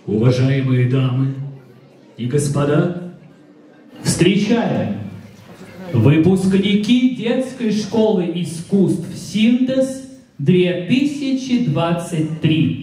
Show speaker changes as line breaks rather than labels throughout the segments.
Уважаемые дамы и господа, встречаем выпускники детской школы искусств «Синтез» 2023.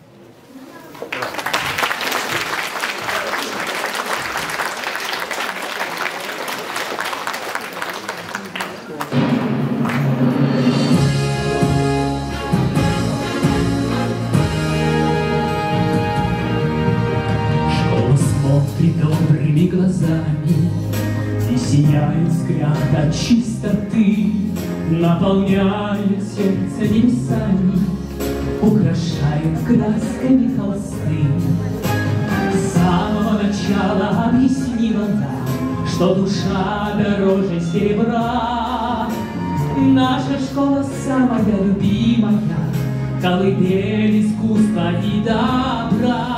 Добрыми глазами и сияет взгляд от чистоты, наполняя сердце небесами, украшает красками холсты. С самого начала объяснила нам, что душа дороже серебра. Наша школа самая любимая, колыбель искусства и добра.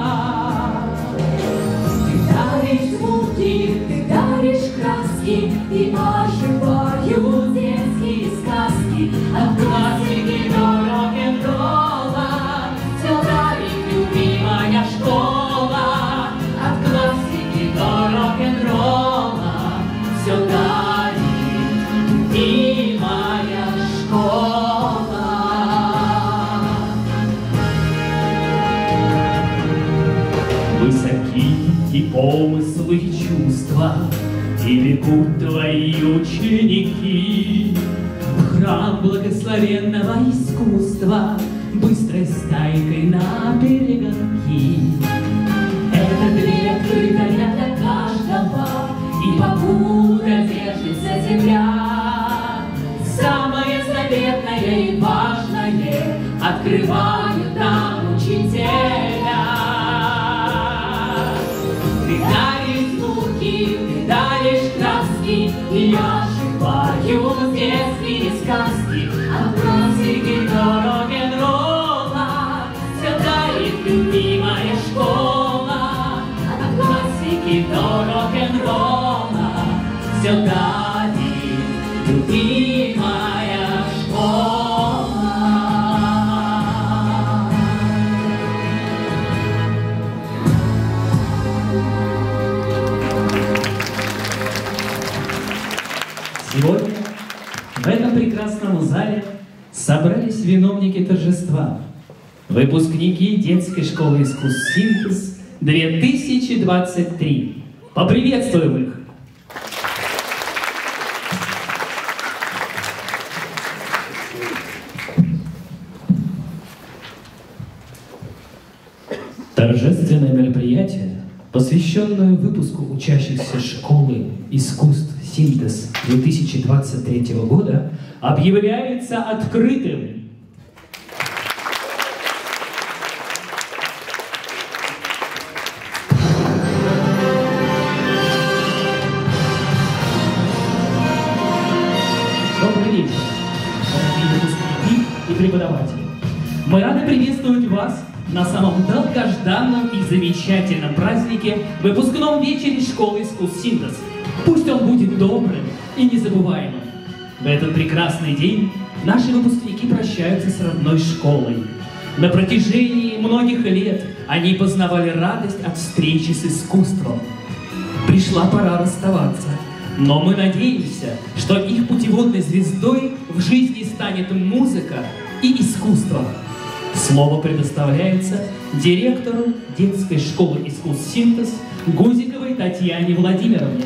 Ты даришь краски и оживают детские сказки. От классики до рок-н-ролла все дарит любимая школа. От классики до рок-н-ролла все дарит любимая школа.
Высоки и помыслы, и чувства, и бегут твои ученики в храм благословенного искусства, быстрой стайкой на перегонки.
Эта дверь открыта для каждого, и покуда держится земля. Самое заветное и важное открывают нам учителя. Ты даришь звуки, ты даришь краски, и оживают детские сказки. От классики до рок-н-ролла все дарит любимая школа. От классики до рок-н-ролла все дарит любимая школа.
Сегодня в этом прекрасном зале собрались виновники торжества, выпускники детской школы искусств «Синтез» 2023. Поприветствуем их! Торжественное мероприятие, посвященное выпуску учащихся школы искусств «Синтез» 2023 года, объявляется открытым. Добрый вечер, дорогие выпускники и преподаватели. Мы рады приветствовать вас на самом долгожданном и замечательном празднике, выпускном вечере школы искусств «Синтез». Пусть он будет добрым и незабываемым. В этот прекрасный день наши выпускники прощаются с родной школой. На протяжении многих лет они познавали радость от встречи с искусством. Пришла пора расставаться, но мы надеемся, что их путеводной звездой в жизни станет музыка и искусство. Слово предоставляется директору детской школы искусств «Синтез» Гузиковой Татьяне Владимировне.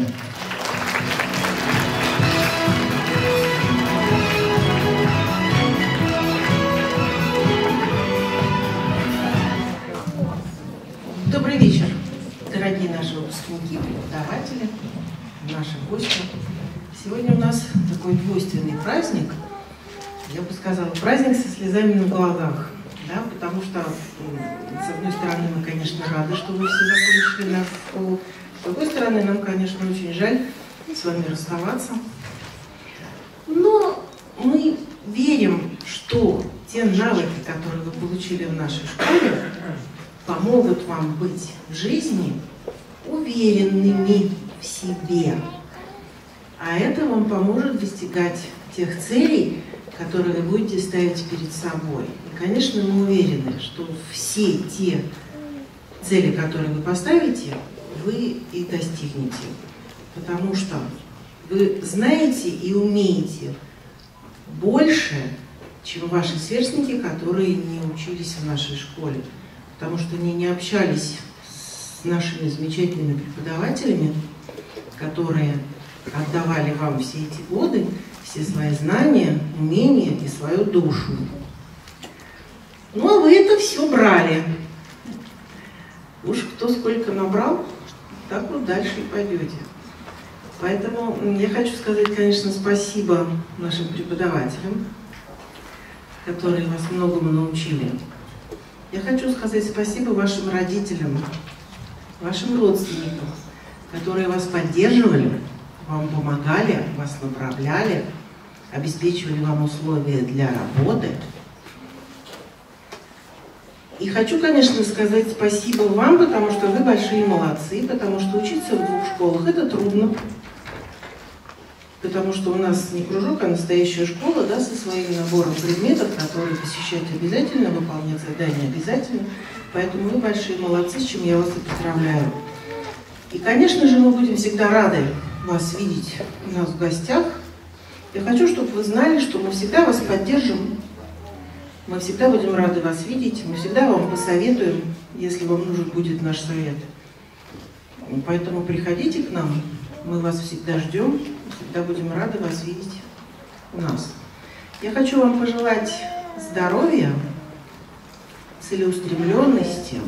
Добрый вечер, дорогие наши выпускники и преподаватели, наши гости. Сегодня у нас такой двойственный праздник, я бы сказала, праздник со слезами на глазах. Да, потому что, с одной стороны, мы, конечно, рады, что вы все закончили нашу школу. С другой стороны, нам, конечно, очень жаль с вами расставаться. Но мы верим, что те навыки, которые вы получили в нашей школе, помогут вам быть в жизни уверенными в себе. А это вам поможет достигать тех целей, которые вы будете ставить перед собой. И, конечно, мы уверены, что все те цели, которые вы поставите, вы и достигнете. Потому что вы знаете и умеете больше, чем ваши сверстники, которые не учились в нашей школе. Потому что они не общались с нашими замечательными преподавателями, которые отдавали вам все эти годы, все свои знания, умения и свою душу. Ну, а вы это все брали. Уж кто сколько набрал, так вот дальше и пойдете. Поэтому я хочу сказать, конечно, спасибо нашим преподавателям, которые вас многому научили. Я хочу сказать спасибо вашим родителям, вашим родственникам, которые вас поддерживали, вам помогали, вас направляли, обеспечивали вам условия для работы. И хочу, конечно, сказать спасибо вам, потому что вы большие молодцы, потому что учиться в двух школах – это трудно. Потому что у нас не кружок, а настоящая школа, да, со своим набором предметов, которые посещать обязательно, выполнять задания обязательно. Поэтому вы большие молодцы, с чем я вас и поздравляю. И, конечно же, мы будем всегда рады вас видеть у нас в гостях. Я хочу, чтобы вы знали, что мы всегда вас поддержим. Мы всегда будем рады вас видеть, мы всегда вам посоветуем, если вам нужен будет наш совет. Поэтому приходите к нам, мы вас всегда ждем, всегда будем рады вас видеть у нас. Я хочу вам пожелать здоровья, целеустремленности,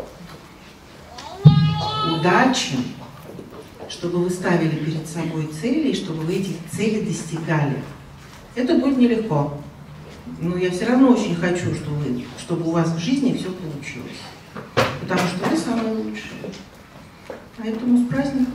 удачи, чтобы вы ставили перед собой цели, и чтобы вы этих целей достигали. Это будет нелегко. Но я все равно очень хочу, чтобы у вас в жизни все получилось. Потому что вы самые лучшие. Поэтому с праздником.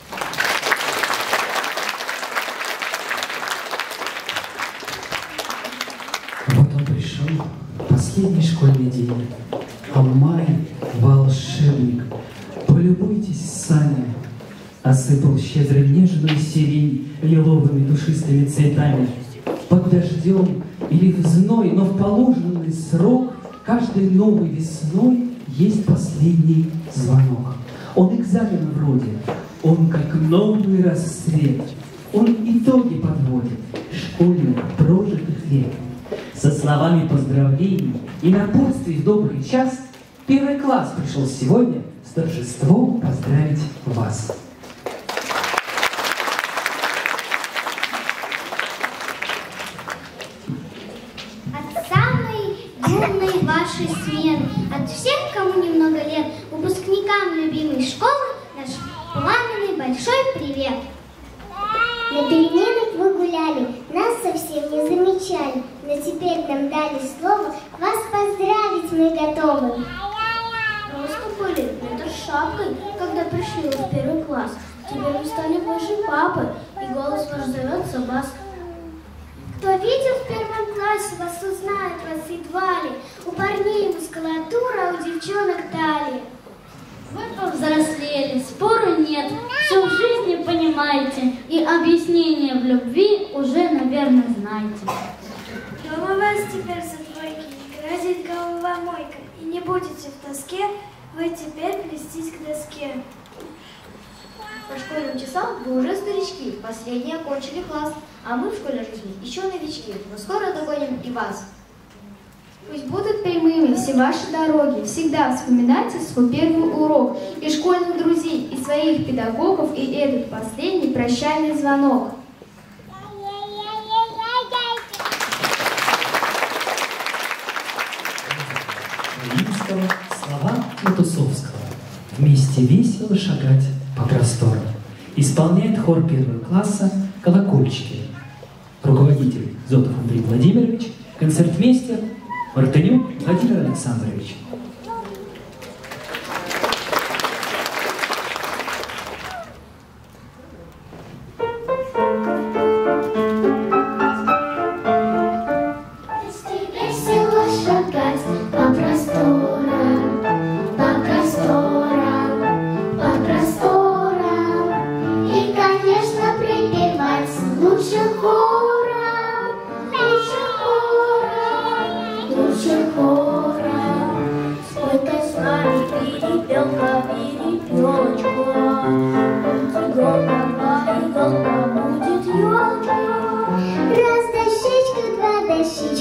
Вот он пришел, последний школьный день. А май волшебник. Полюбуйтесь сами. Осыпал щедро нежную сирень лиловыми душистыми цветами. Под дождем или в зной, но в положенный срок каждой новой весной есть последний звонок. Он экзамен вроде, он как новый рассвет, он итоги подводит школьных прожитых лет. Со словами поздравлений и напутствий в добрый час первый класс пришел сегодня с торжеством поздравить вас.
Вашей смены. От всех, кому немного лет, выпускникам любимой школы, наш пламенный большой привет.
На переменах вы гуляли, нас совсем не замечали, но теперь нам дали слово, вас поздравить мы готовы.
Просто были это шапкой, когда пришли в первый класс. Теперь вы стали вашей папой, и голос ваш зовется вас. Кто видел в первом классе, вас узнает, вас едва ли. У парней мускулатура, а у девчонок талия.
Вы повзрослели, спору нет, все в жизни понимаете, и объяснение в любви уже, наверное, знаете.
Дома вас теперь за двойки не грозит головомойка, и не будете в тоске, вы теперь плестись к доске.
По школьным часам вы уже старички, последние окончили класс, а мы в школьной жизни еще новички, но скоро догоним и вас.
Пусть будут прямыми все ваши дороги, всегда вспоминайте свой первый урок, и школьных друзей, и своих педагогов, и этот последний прощальный звонок.
Римского, слова Матусовского. Вместе весело шагать по просторам. Исполняет хор первого класса «Колокольчики». Руководитель Зотов Андрей Владимирович, концертмейстер Мартынюк Владимир Александрович.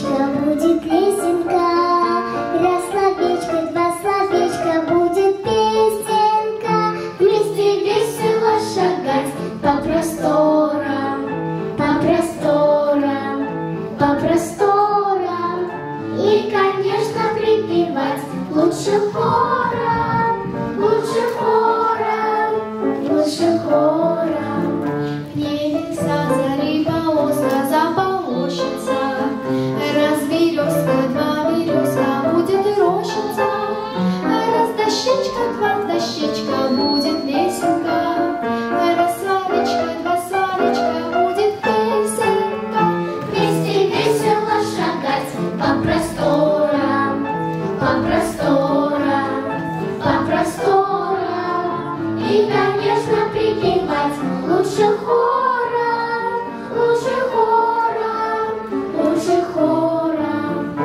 словечко, будет лесенка. Раз словечко, два словечка, будет песенка. Вместе весело шагать по просторам, по просторам, по просторам. И, конечно, припевать лучше хором, лучше хором, лучше хором.
В небе вся зари полоска заполощется, раз березка, два березка будет рощица, раз дощечка, два дощечка будет лесенка, раз словечко, два словечка будет песенка.
Вместе весело шагать по просторам, по просторам, по просторам. И, конечно, припевать лучше хором, лучше хором, лучше хором.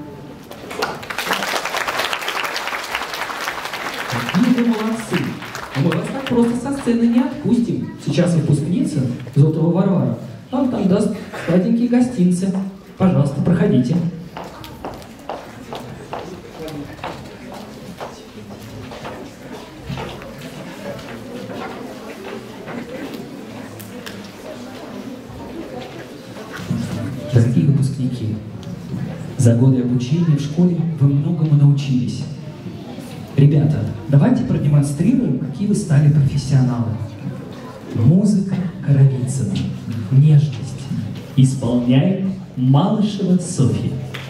Какие вы молодцы! Но мы вас так просто со сцены не отпустим. Сейчас выпускница Золотого Варвара вам там даст сладенькие гостинцы. Пожалуйста, проходите. Дорогие выпускники, за годы обучения в школе вы многому научились. Ребята, давайте продемонстрируем, какие вы стали профессионалы. Музыка Коровицына. Нежность. Исполняет Малышева Софья.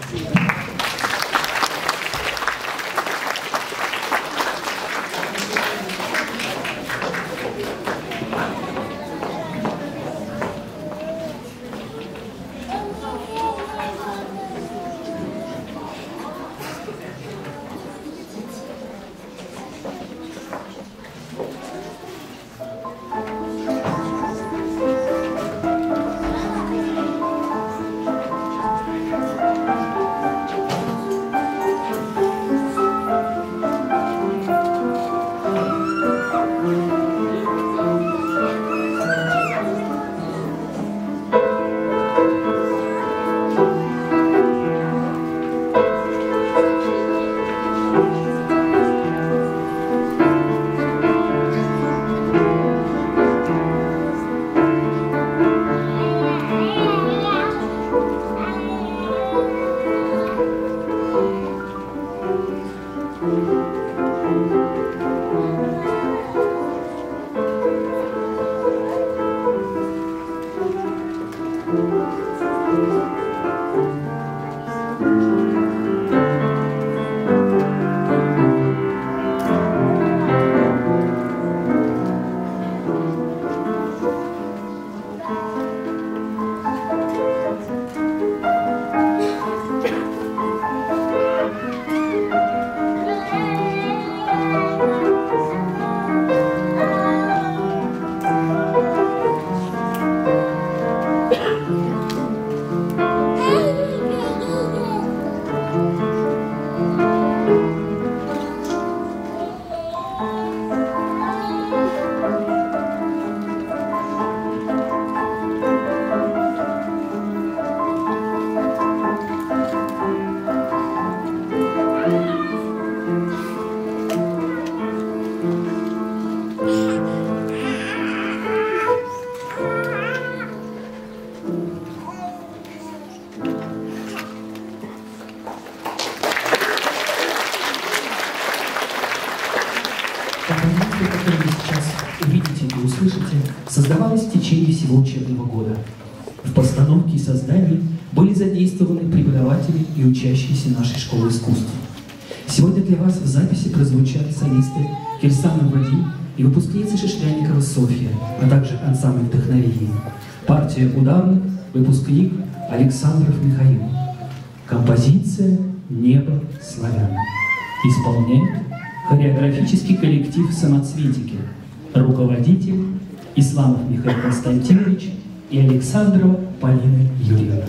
Композиции, которые вы сейчас увидите и услышите, создавались в течение всего учебного года. В постановке и создании были задействованы преподаватели и учащиеся нашей школы искусств. Сегодня для вас в записи прозвучат солисты Кирсанов Вадим и выпускница Шишляникова Софья, а также ансамбль вдохновения. Партия ударных, выпускник Александров Михаил. Композиция «Небо славян». Исполняет хореографический коллектив «Самоцветики». Руководитель Исламов Михаил Константинович и Александрова Полина Юрьевна.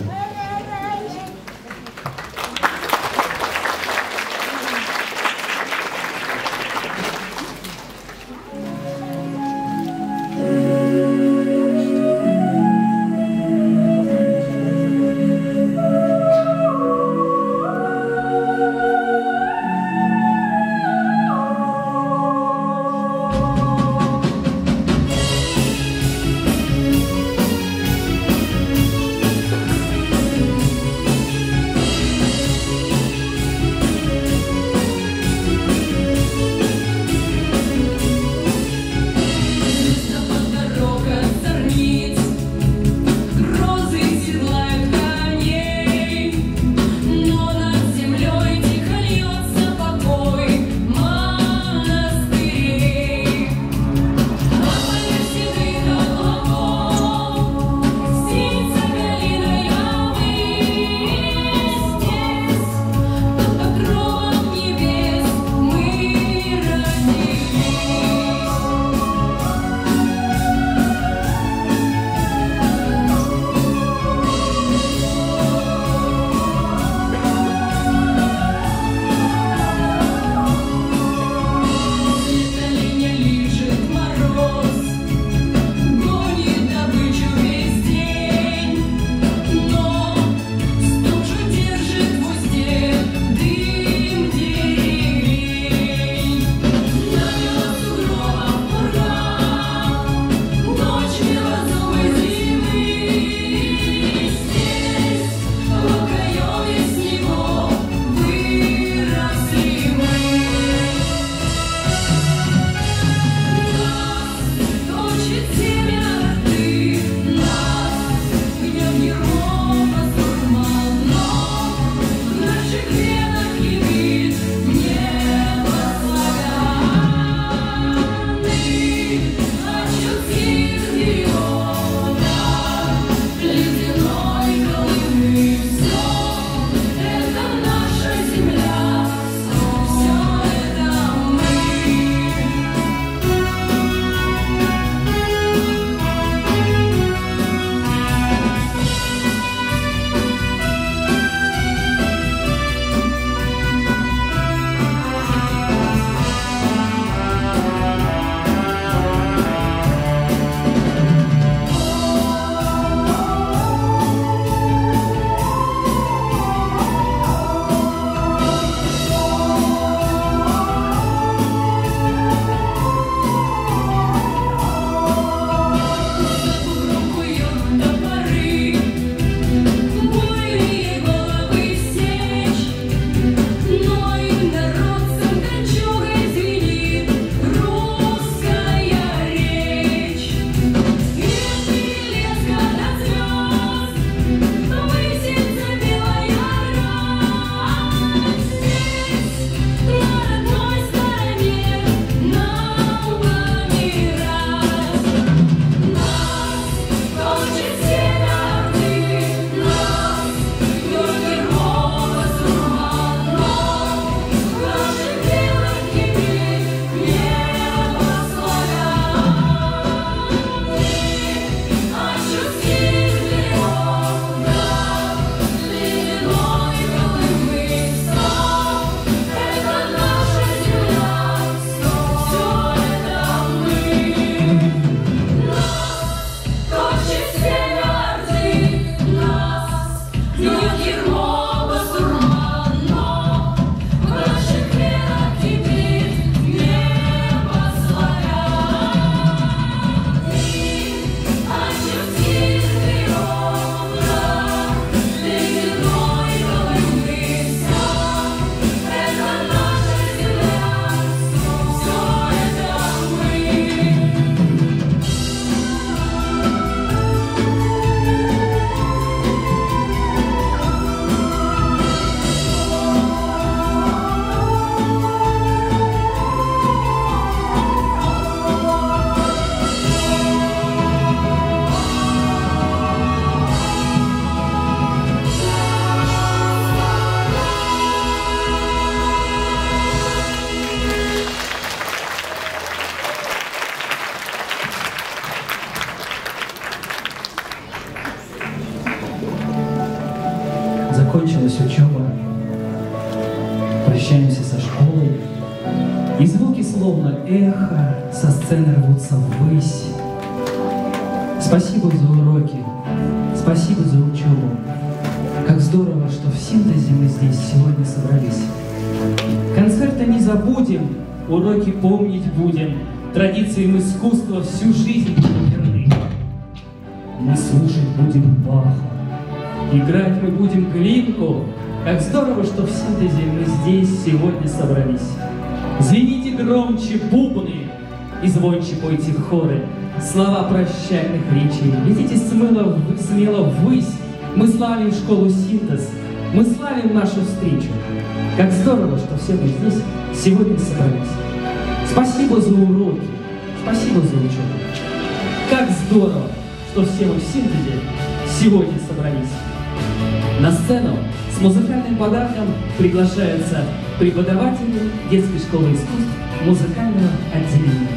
закончилась учеба. Прощаемся со школой, и звуки, словно эхо, со сцены рвутся ввысь. Спасибо за уроки, спасибо за учебу. Как здорово, что в синтезе мы здесь сегодня собрались. Концерты не забудем, уроки помнить будем, традициям искусства всю жизнь будем верны. Мы слушать будем Баха, играть мы будем Глинку. Как здорово, что в синтезе мы здесь сегодня собрались. Звените громче бубны и звонче пойте хоры. Слова прощальных речей летите смело ввысь. Мы славим школу «Синтез», мы славим нашу встречу. Как здорово, что все мы здесь сегодня собрались. Спасибо за уроки, спасибо за учебу. Как здорово, что все мы в «Синтезе» сегодня собрались. На сцену с музыкальным подарком приглашаются преподаватели детской школы искусств музыкального отделения.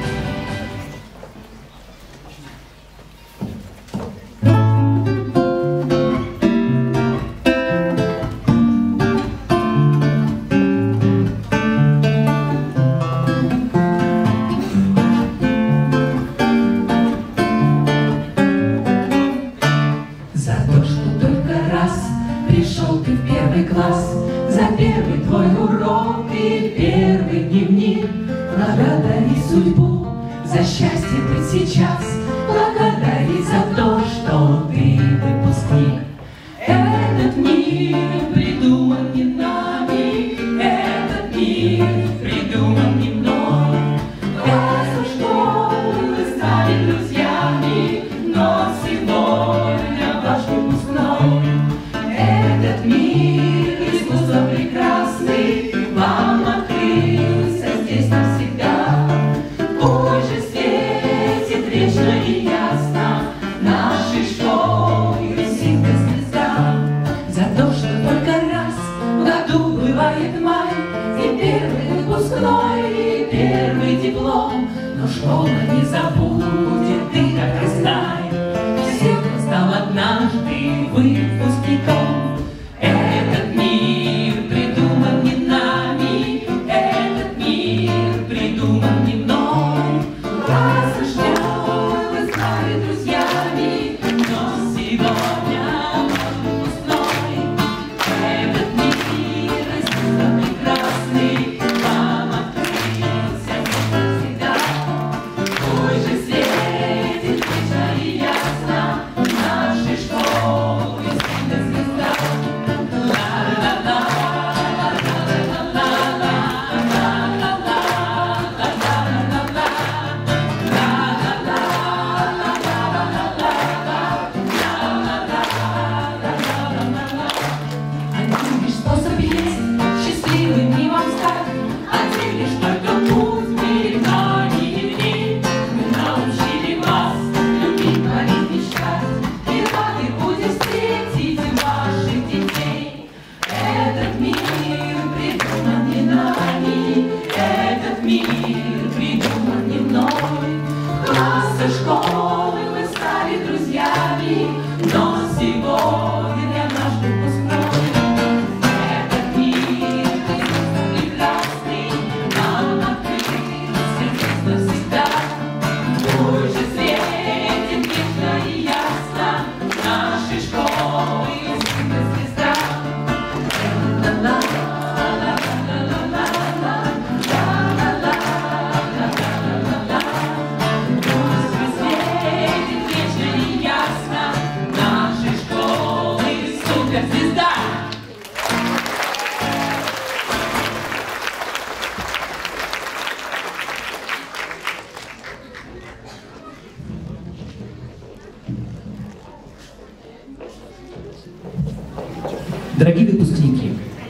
Дорогие выпускники,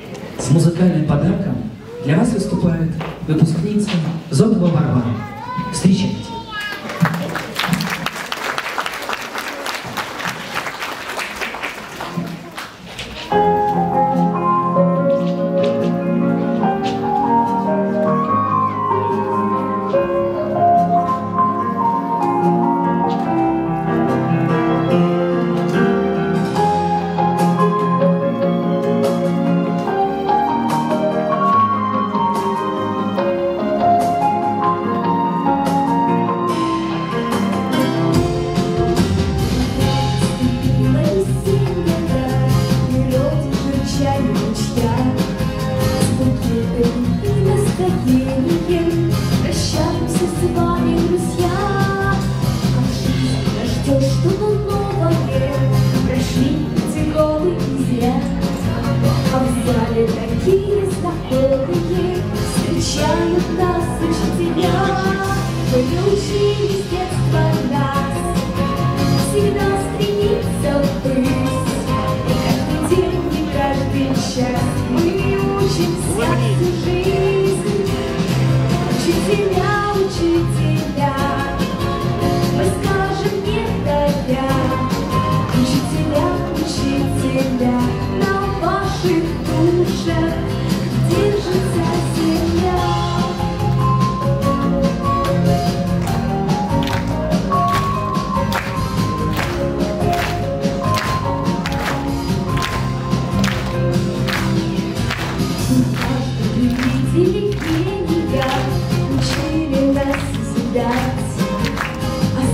с музыкальным подарком для вас выступает выпускница Зотова Варвара. Встречайте.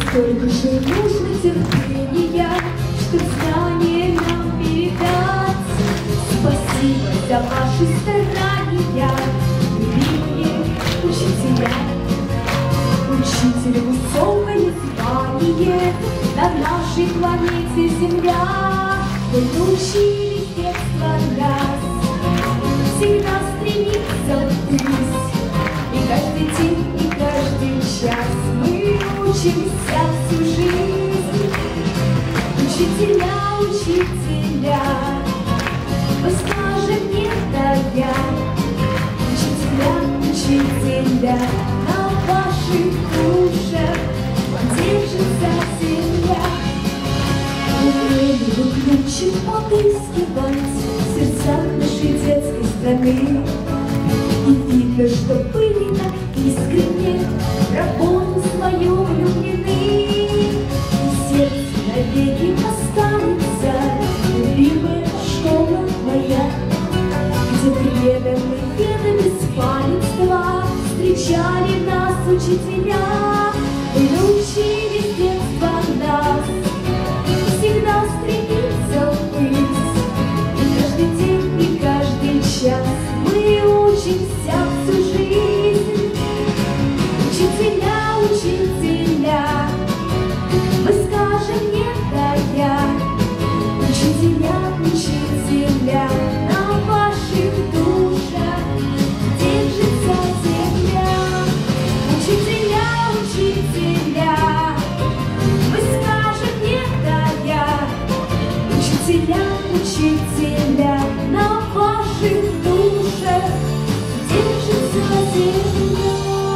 Сколько же нужно терпения, чтоб знания нам передать. Спасибо за ваши старания, любимые учителя. Учитель высокое звание на нашей планете Земля. Вы научили с детства нас всегда стремиться ввысь. И каждый день, и каждый час мы учимся всю жизнь. Учителя, учителя, вы скажем нет, да я. Учителя, учителя, на ваших душах держится земля. Умели вы ключик отыскивать в сердцах нашей детской страны. И видно, что были так искренне в работу свою влюблены. И сердце навеки останется любимая школа моя, где преданные без памятства встречали нас учителя. Вы научили с детства нас всегда стремиться ввысь. И каждый день, и каждый час мы учимся всю жизнь. Учителя, учителя, мы скажем нет, да я. Учителя, учителя, на ваших душах держится земля. Учителя, учителя, мы скажем нет, да я. Учителя, учителя, на ваших душах держится земля.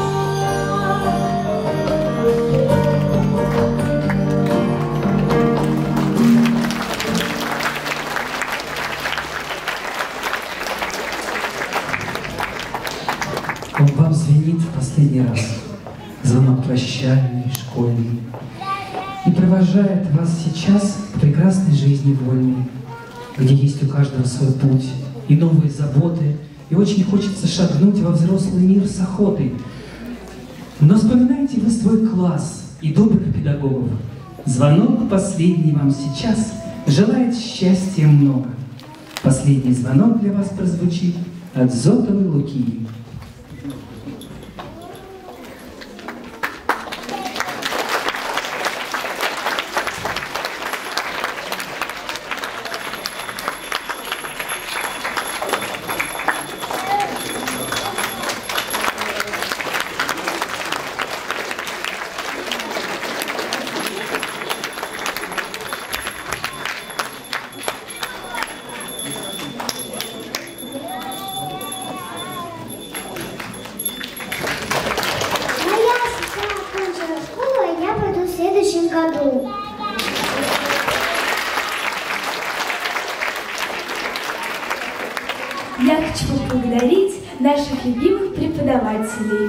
Он вам звенит в последний раз, звонок прощальный, школьный, и провожает вас сейчас к прекрасной жизни вольной, где есть у каждого свой путь и новые заботы, и очень хочется шагнуть во взрослый мир с охотой. Но вспоминайте вы свой класс и добрых педагогов. Звонок последний вам сейчас желает счастья много. Последний звонок для вас прозвучит от Зотовой Луки.
Я хочу поблагодарить наших любимых преподавателей.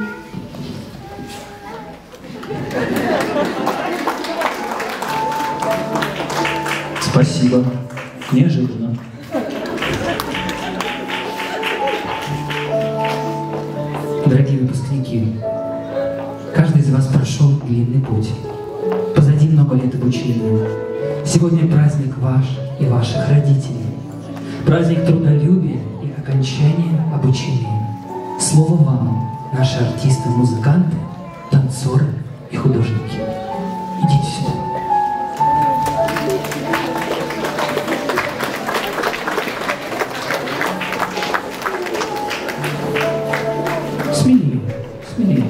Спасибо. Неожиданно. Дорогие выпускники, каждый из вас прошел длинный путь. Позади много лет обучения. Сегодня праздник ваш и ваших родителей. Праздник трудолюбия и окончания обучения. Слово вам, наши артисты, музыканты, танцоры и художники. Идите сюда. Смелее, смелее.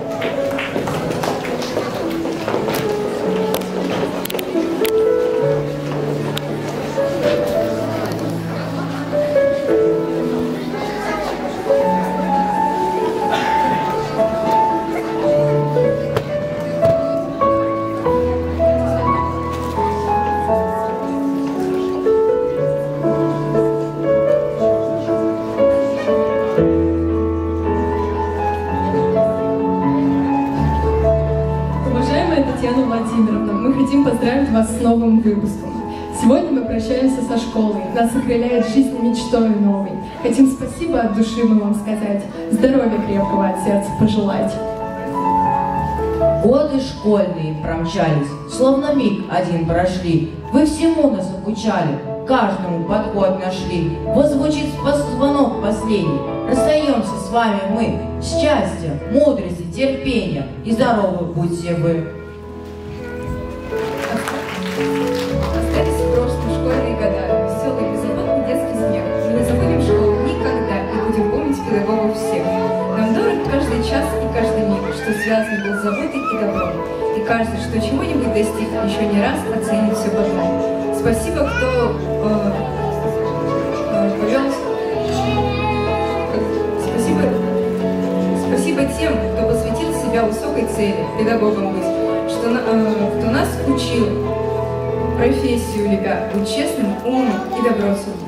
Мы хотим поздравить вас с новым выпуском. Сегодня мы прощаемся со школой. Нас окрыляет жизнь мечтой новой. Хотим спасибо от души мы вам сказать. Здоровья крепкого от сердца пожелать.
Годы школьные промчались, словно миг один прошли. Вы всему нас обучали, каждому подход нашли. Вот звучит звонок последний. Расстаемся с вами мы. Счастья, мудрости, терпения и здоровы будьте вы.
Остались в прошлом школьные года, веселый, беззаботный детский смех. Мы не забудем школу никогда и будем помнить педагогов всех. Нам дорог каждый час и каждый миг, что связан был с заботой и добром. И каждый, что чего-нибудь достиг, еще не раз оценит все потом. Спасибо, кто повел. Спасибо тем, кто посвятил себя высокой цели, педагогом быть, кто нас учил профессию любя, быть честным, умным и добро судить.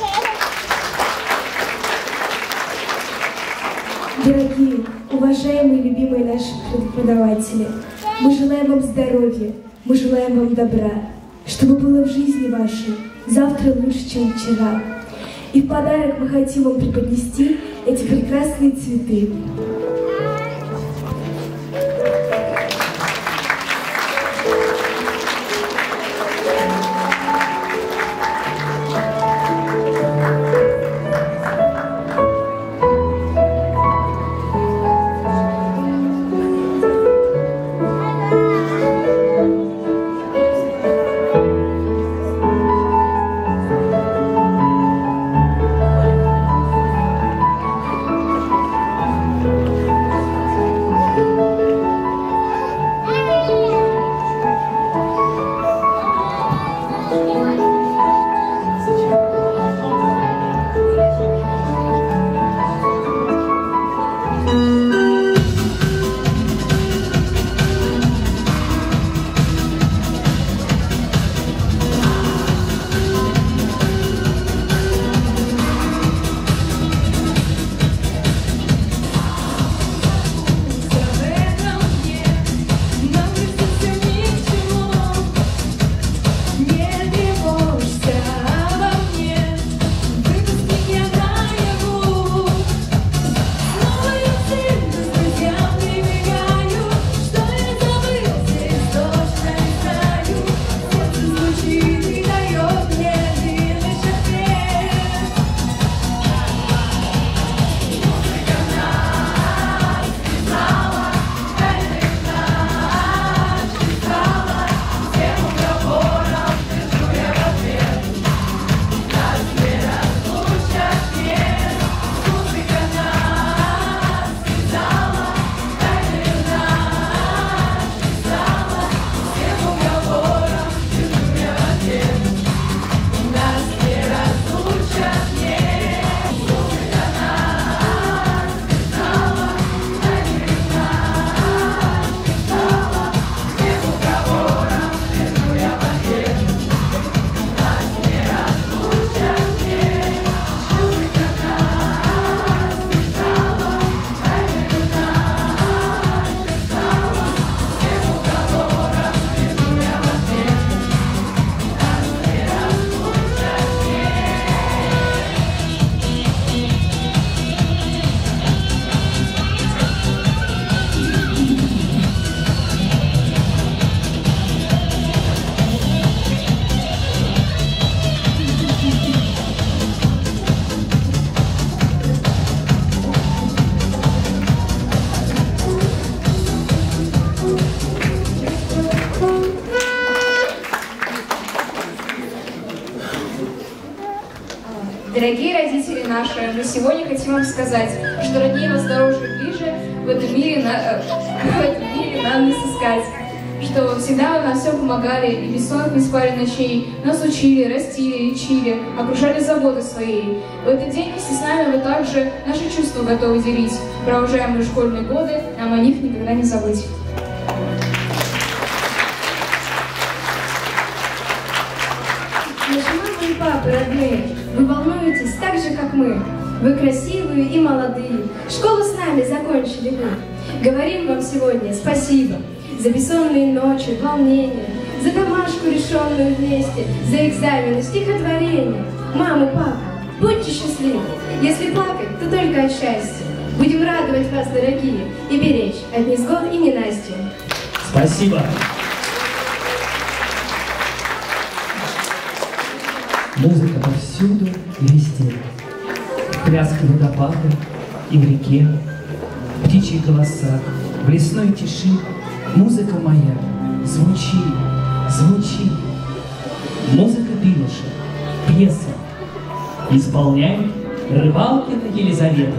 Дорогие, уважаемые и любимые наши преподаватели, мы желаем вам здоровья, мы желаем вам добра, чтобы было в жизни вашей завтра лучше, чем вчера. И в подарок мы хотим вам преподнести эти прекрасные цветы.
Дорогие родители наши, мы сегодня хотим вам сказать, что роднее вас дороже и ближе в этом мире нам не сыскать. Что всегда вы нам все помогали, и бессонных беспарных ночей нас учили, растили, лечили, окружали заботой своей. В этот день вместе с нами вы также наши чувства готовы делить. Провожаемые школьные годы, нам о них никогда не забыть.
Наши мамы и папы родные, вы волнуетесь так же, как мы. Вы красивые и молодые, школу с нами закончили вы. Говорим вам сегодня спасибо за бессонные ночи, волнения, за домашку, решенную вместе, за экзамены, стихотворение. Мама, папа, будьте счастливы. Если плакать, то только от счастья. Будем радовать вас, дорогие, и беречь от невзгод и ненастья.
Спасибо. Музыка повсюду и везде. Пляска водопада и в реке, птичьи голоса, в лесной тиши. Музыка моя, звучи, звучи. Музыка Билыша, пьеса. Исполняет Рыбалкина Елизавета.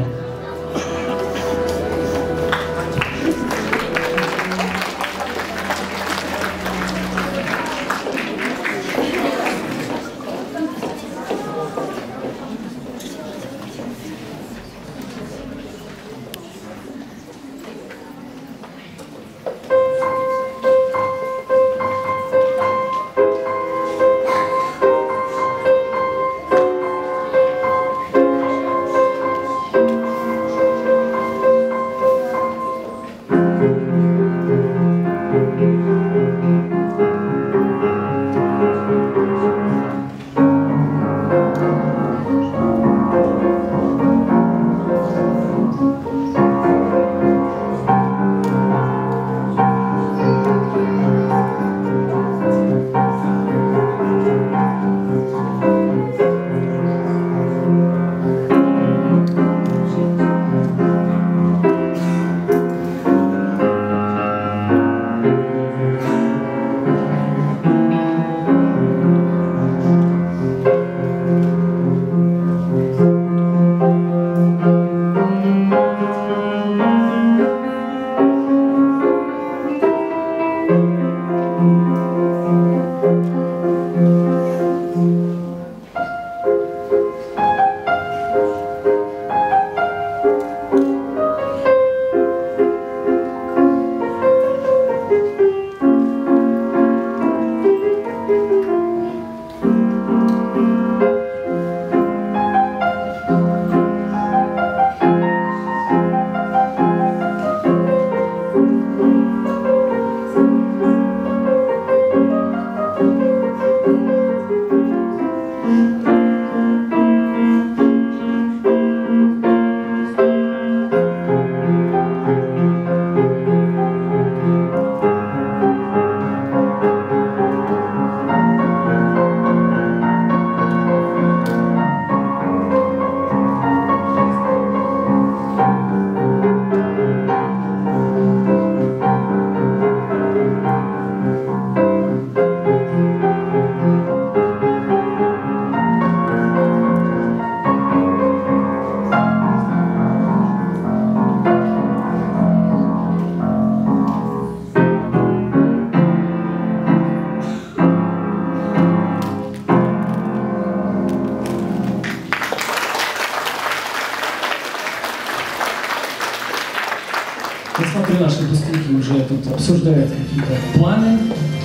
Я смотрю, наши выпускники уже тут обсуждают какие-то планы.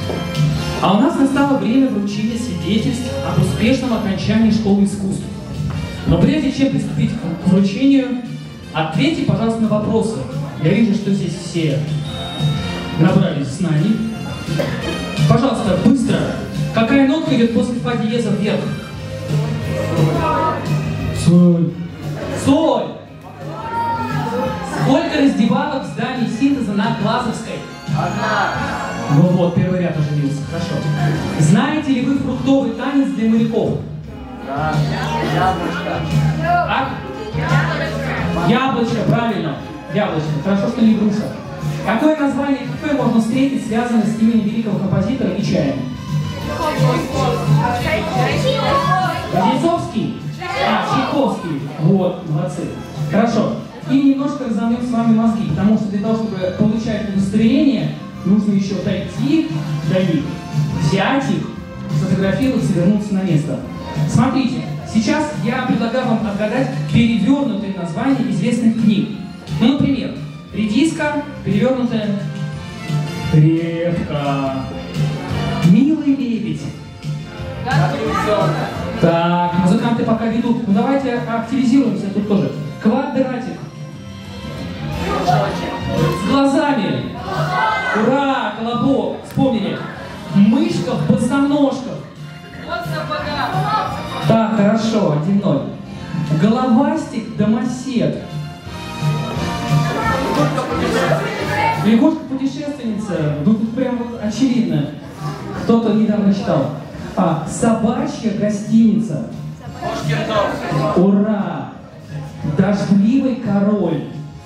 А у нас настало время вручения свидетельств об успешном окончании школы искусств. Но прежде чем приступить к вручению, ответьте, пожалуйста, на вопросы. Я вижу, что здесь все набрались знаний. Пожалуйста, быстро. Какая нотка идет после фа диеза вверх? Соль. Соль. Сколько раздевалок в здании синтеза на Глазовской? Одна. Ну вот, первый ряд оживился. Хорошо. Знаете ли вы фруктовый танец для моряков? Да. Яблочко. А? Яблочко, правильно. Яблочко. Хорошо, что не груша. Какое название кафе можно встретить, связанное с именем великого композитора и чаем? Чайковский? А, Чайковский. Вот, молодцы. Хорошо. И немножко разомнем с вами мозги, потому что для того, чтобы получать удостоверение, нужно еще дойти до них, взять их, сфотографироваться и вернуться на место. Смотрите, сейчас я предлагаю вам отгадать перевернутые названия известных книг. Ну, например, «Редиска», перевернутая «Репка», «Милый лебедь». Так, музыканты пока ведут. Ну давайте активизируемся тут тоже. «Квадратик». С глазами. Ура, колобок. Вспомнили. Мышка в босоножках. Так, хорошо, 1-0. Головастик домосед. Лягушка-путешественница, ну тут прям вот очевидно. Кто-то недавно читал. Собачья гостиница. Ура! Дождливый король.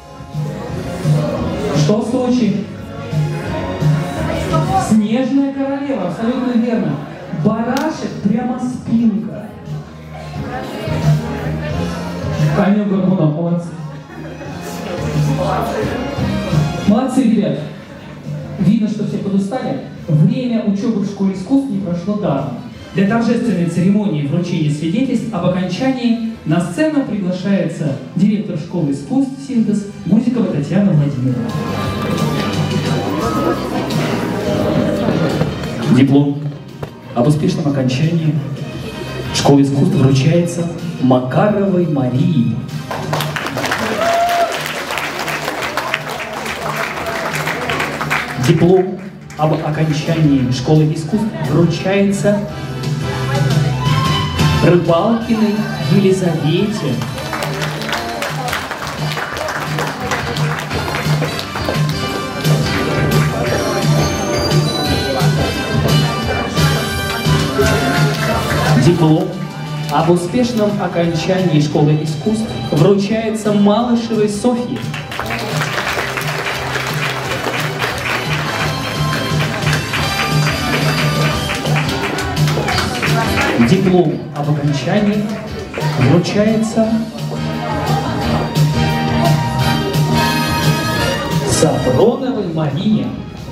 Что в Сочи? Снежная королева, абсолютно верно. Барашек прямо спинка. Камил Горбунов, молодцы. Молодцы, ребят. Видно, что все подустали. Время учебы в школе искусств не прошло даром. Для торжественной церемонии вручения свидетельств об окончании на сцену приглашается директор школы искусств «Синтез» Гузикова Татьяна Владимировна. Диплом об успешном окончании школы искусств вручается Макаровой Марии. Диплом об окончании школы искусств вручается Рыбалкиной Елизавете. Диплом об успешном окончании школы искусств вручается Малышевой Софье. Диплом об окончании вручается Сафроновой Марине.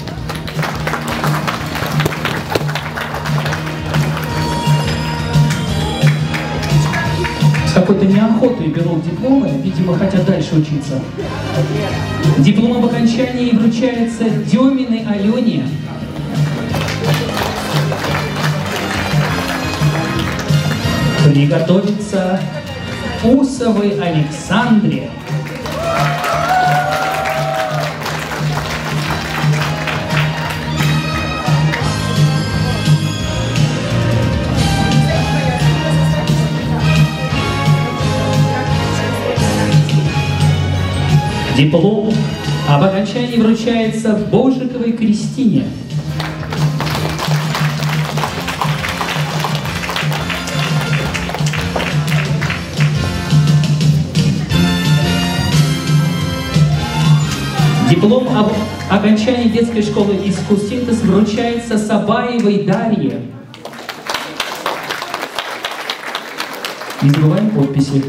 С какой-то неохотой берут дипломы, видимо, хотят дальше учиться. Диплом об окончании вручается Деминой Алене. Приготовиться Усовой Александре. Диплом об окончании вручается Божиковой Кристине. Диплом об окончании детской школы искусств «Синтез» вручается Сабаевой Дарье. Не забываем подписи.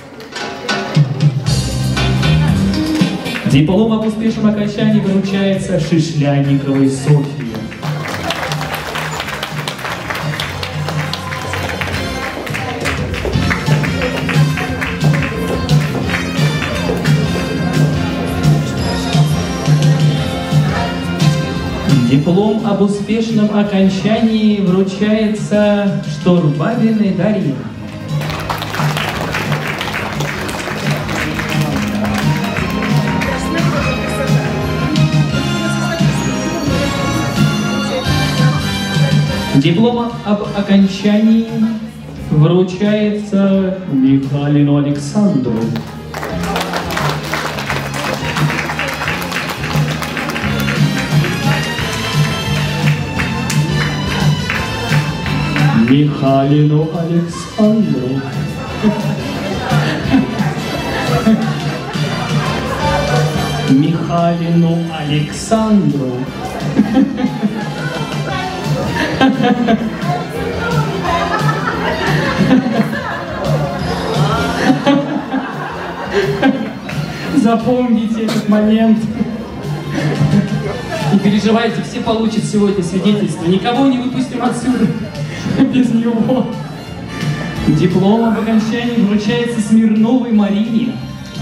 Диплом об успешном окончании вручается Шишляниковой Софье. Диплом об успешном окончании вручается Штурбабиной Дарье. Диплом об окончании вручается Михалину Александру. Михалину Александру. Михалину Александру. Запомните этот момент. Не переживайте, все получат сегодня свидетельство. Никого не выпустим отсюда без него. Диплом об окончании вручается Смирновой Марине.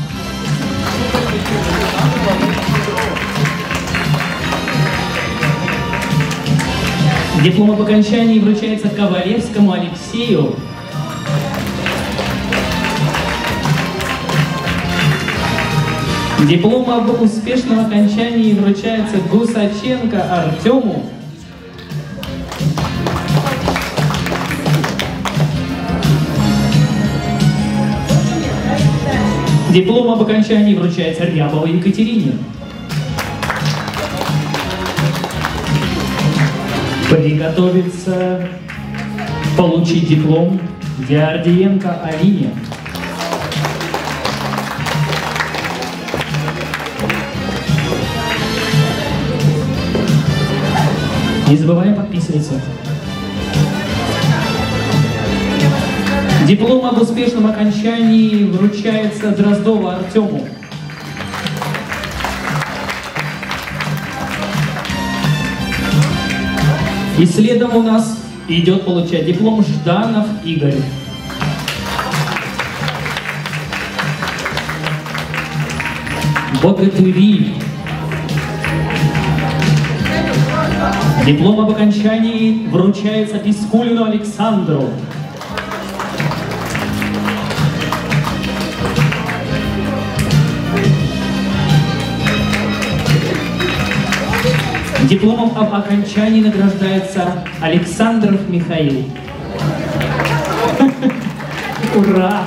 Диплом об окончании вручается Ковалевскому Алексею. Диплом об успешном окончании вручается Гусаченко Артему. Диплом об окончании вручается Рябовой Екатерине. Приготовиться получить диплом Диардиенко Алине. Не забываем подписываться. Диплом об успешном окончании вручается Дроздову Артему. И следом у нас идет получать диплом Жданов Игорь. Богатыри. Диплом об окончании вручается Пискулину Александру. Дипломом об окончании награждается Александров Михаил. Ура!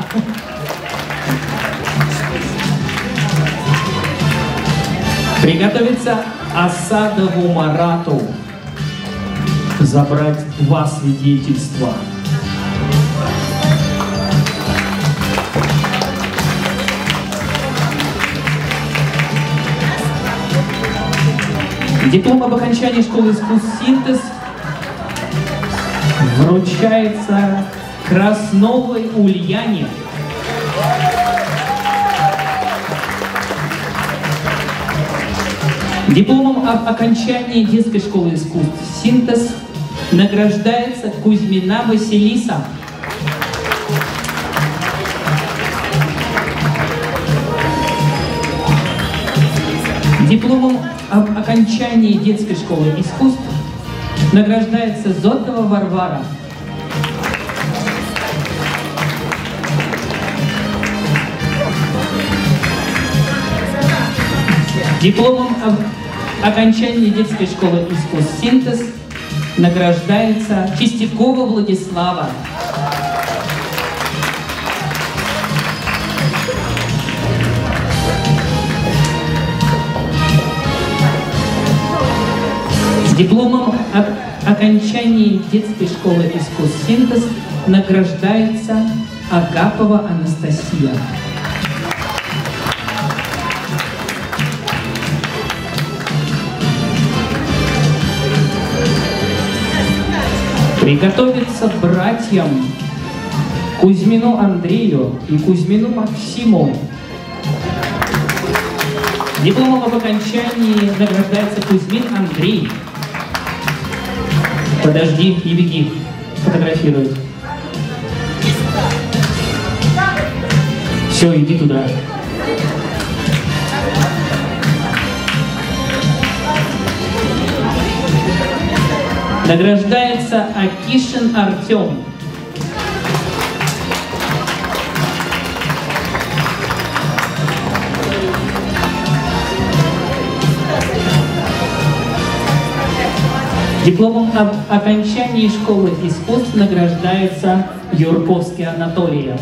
Приготовиться Асадову Марату. Забрать 2 свидетельства. Диплом об окончании школы искусств «Синтез» вручается Красновой Ульяне. Дипломом об окончании детской школы искусств «Синтез» награждается Кузьмина Василиса. Дипломом об окончании детской школы искусств награждается Зотова Варвара. Дипломом об окончании детской школы искусств «Синтез» награждается Чистякова Владислава. Дипломом об окончании детской школы искусств «Синтез» награждается Агапова Анастасия. Приготовиться братьям Кузьмину Андрею и Кузьмину Максиму. Дипломом об окончании награждается Кузьмин Андрей. Подожди и беги. Фотографируют. Все, иди туда. Награждается Акишин Артем. Дипломом об окончании школы искусств награждается Юрковский Анатолия.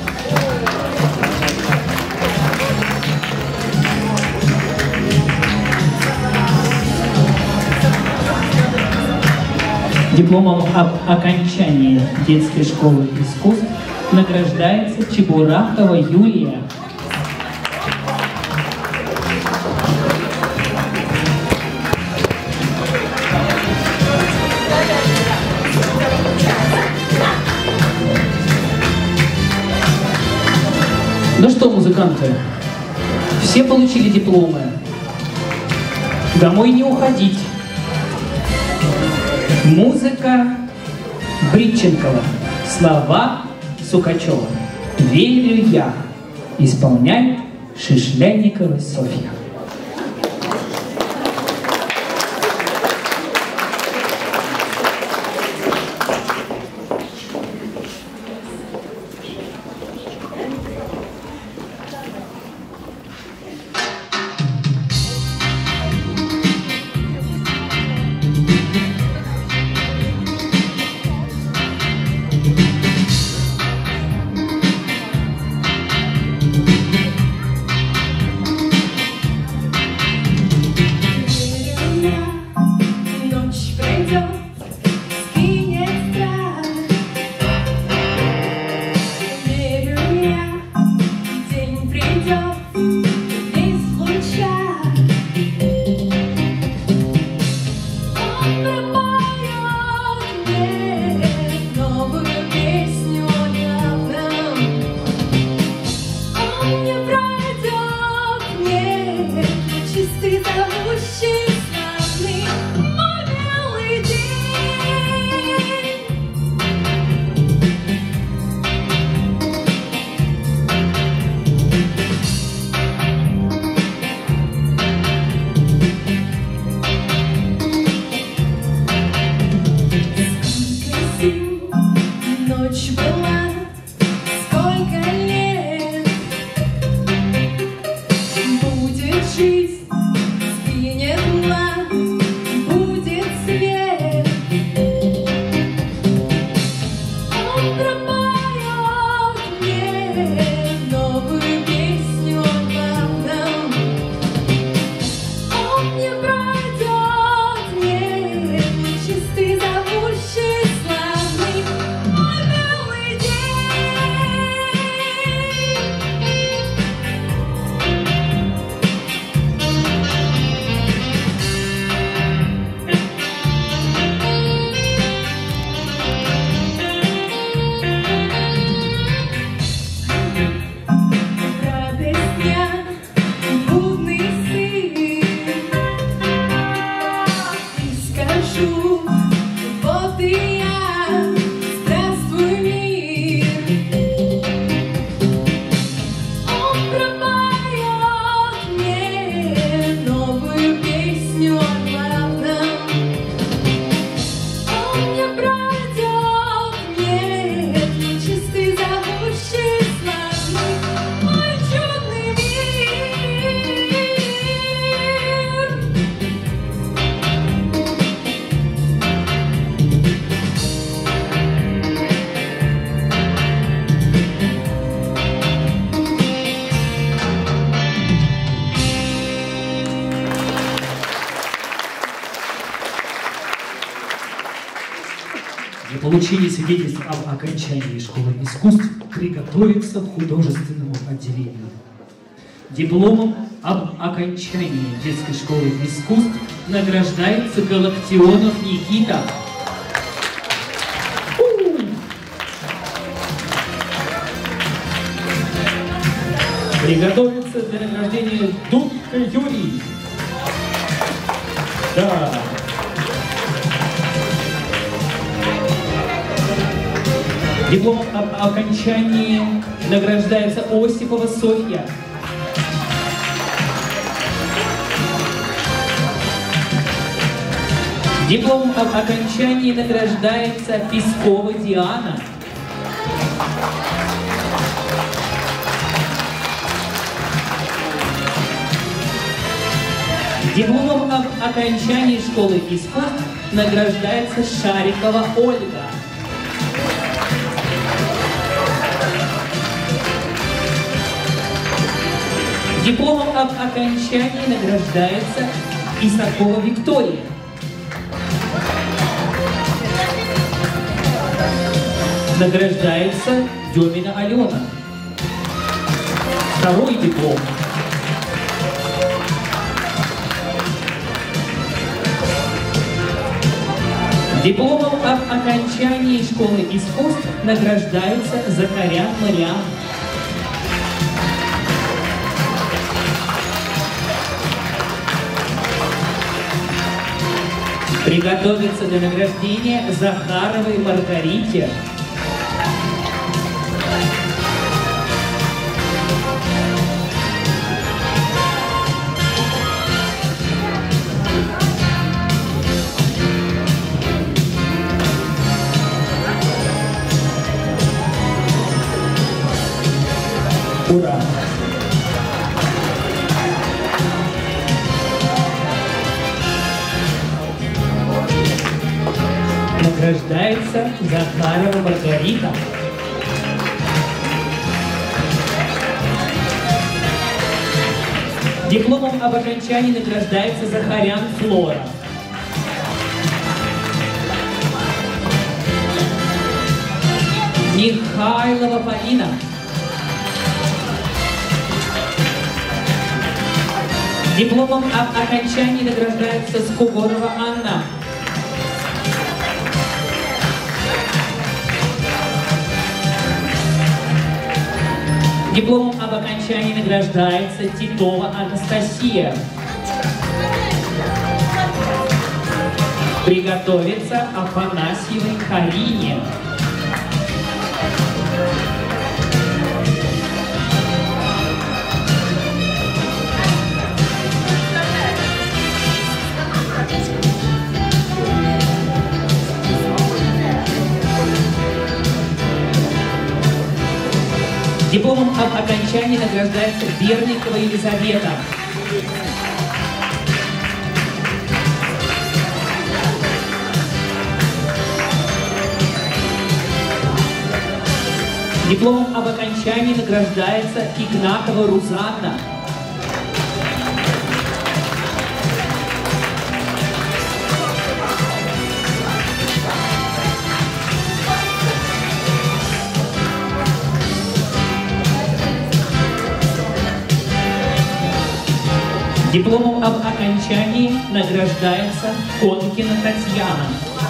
Дипломом об окончании детской школы искусств награждается Чебурахова Юлия. Ну что, музыканты, все получили дипломы. Домой не уходить. Музыка Бритченкова, слова Сукачева. Верю я. Исполняет Шишляникова Софья. получение свидетельств об окончании школы искусств приготовиться к художественному отделению. Дипломом об окончании детской школы искусств награждается Галактионов Никита. Приготовиться для награждения Дудка Юрий. Да. Дипломом об окончании награждается Осипова Софья. Дипломом об окончании награждается Пескова Диана. Дипломом об окончании школы искусств награждается Шарикова Ольга. Дипломом об окончании награждается Исакова Виктория. Награждается Демина Алена. Второй диплом. Дипломом об окончании школы искусств награждаются Закарян Мариан. Приготовиться для награждения Захаровой Маргарите. Ура! Награждается Захарова Маргарита. Дипломом об окончании награждается Захарян Флора. Михайлова Полина. Дипломом об окончании награждается Скугорова Анна. Дипломом об окончании награждается Титова Анастасия. Приготовиться Афанасьевой Карине. Дипломом об окончании награждается Берникова Елизавета. Дипломом об окончании награждается Игнатова Рузанна. Дипломом об окончании награждается Конкина Татьяна.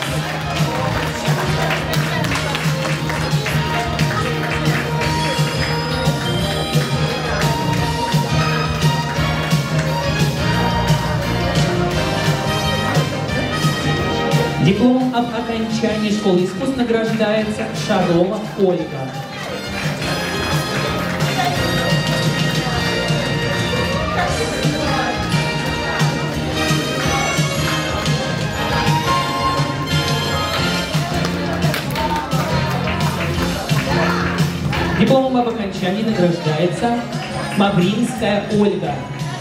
Дипломом об окончании школы искусств награждается Шарова Ольга. Дипломом об окончании награждается Мавринская Ольга.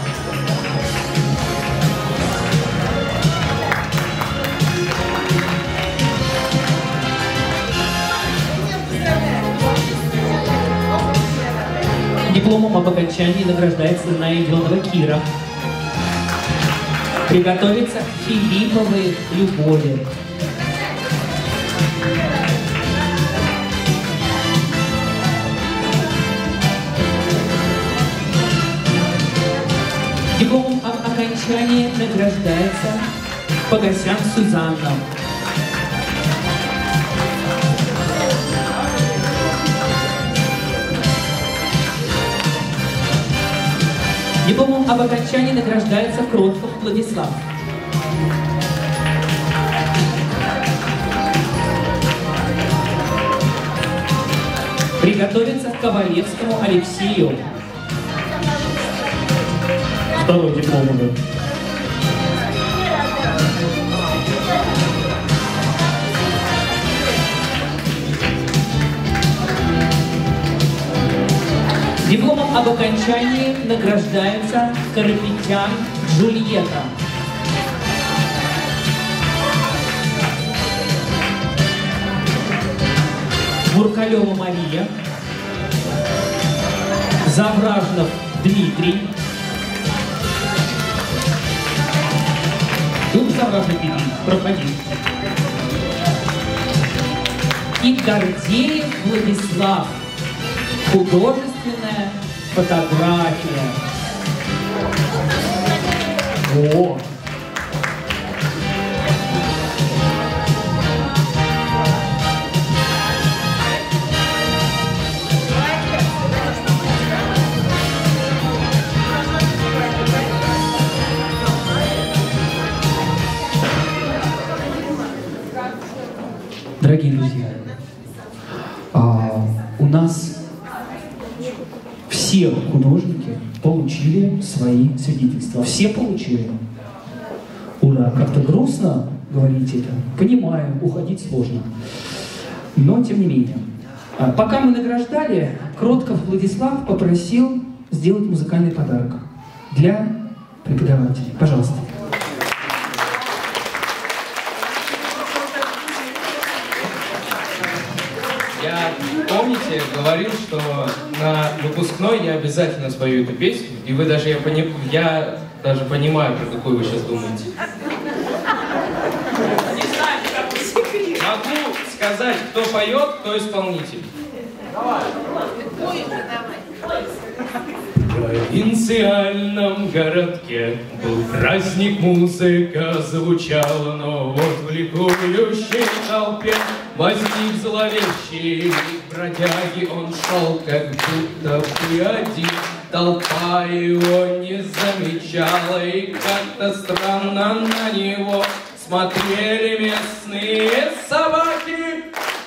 Дипломом об окончании награждается Наеденова Кира. Приготовиться Филипповой Любови. Дипломом об окончании награждается Погосян Сюзанна. Дипломом об окончании награждается Кротков Владислав. Приготовиться к Ковалевскому Алексею.
Второй диплом уже.
Дипломом об окончании награждается Карапетян Джульетта. Муркалева Мария. Завражнов Дмитрий. Тут Завражный Дмитрий, проходи. И Гордеев Владислав. Художественная фотография. О! Дорогие друзья, у нас все художники получили свои свидетельства. Все получили. Ура! Как-то грустно говорить это. Понимаю, уходить сложно. Но тем не менее. Пока мы награждали, Кротков Владислав попросил сделать музыкальный подарок для преподавателей. Пожалуйста.
Я, помните, говорил, что на выпускной я обязательно спою эту песню, и вы даже, я даже понимаю, про какую вы сейчас думаете. Могу сказать, кто поет, кто исполнитель. Давай. провинциальном городке был праздник, музыка звучала, но вот в ликующей толпе возник зловещий бродяги. Он шел как будто бы один, толпа его не замечала, и как-то странно на него смотрели местные собаки.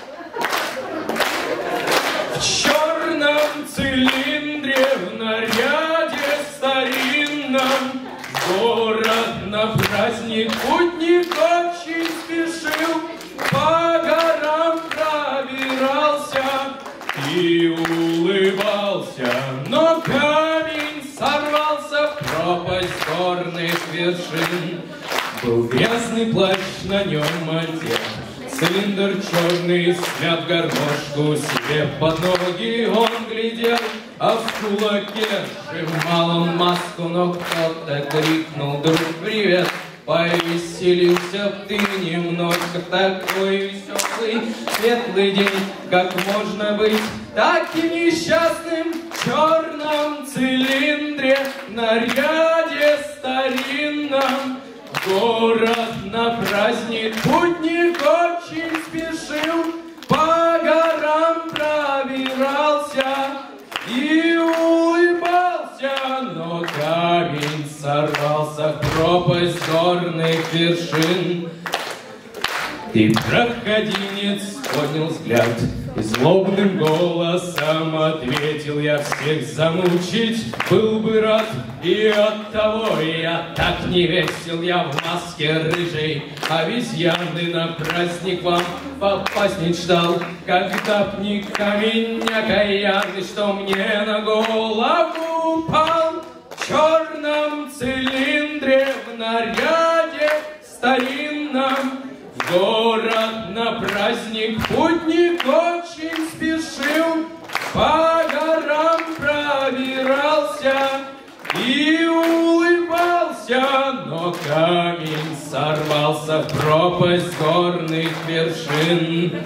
В черном цилиндре, в наряде старинном, город на праздник путник очень спешил, по горам пробирался и улыбался, но камень сорвался в пропасть горных вершин. Был грязный плащ, на нем одет, цилиндр черный, смят гармошку себе под ноги он глядел, а в кулаке сжимал он маску, но кто-то крикнул: друг, привет! Повеселился б ты немножко, такой веселый, светлый день, как можно быть таким несчастным в черном цилиндре, в наряде старинном. Город на праздник путник очень спешил, по горам пробирался и улыбался, но камень сорвался в пропасть горных вершин. И проходимец поднял взгляд и злобным голосом ответил: я всех замучить был бы рад, и оттого я так не весел. Я в маске рыжей обезьяны на праздник вам попасть мечтал, когда б не камень окаянный, что мне на голову упал. В черном цилиндре, в наряде старинном, в город на праздник путник очень спешил, по горам пробирался и улыбался, но камень сорвался в пропасть горных вершин.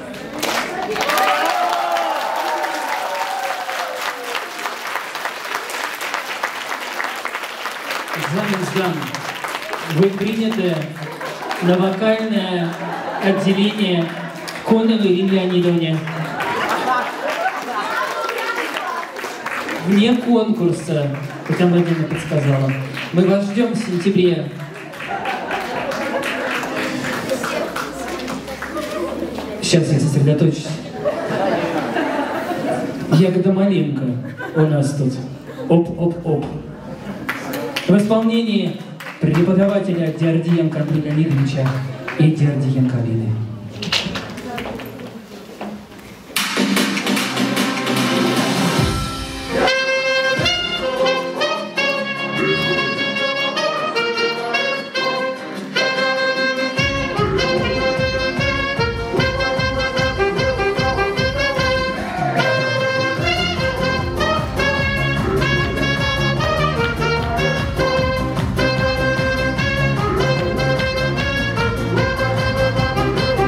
Экзамен сдан. Вы приняты на вокальное отделение Коновой Ирине Леонидовне. Вне конкурса, хотя Владимир подсказала. Мы вас ждем в сентябре. Сейчас я сосредоточусь. Ягода малинка у нас тут. Оп-оп-оп. В исполнении преподавателя Диардиенко Андрея Леонидовича и Диардиенко Алины.
Thank you.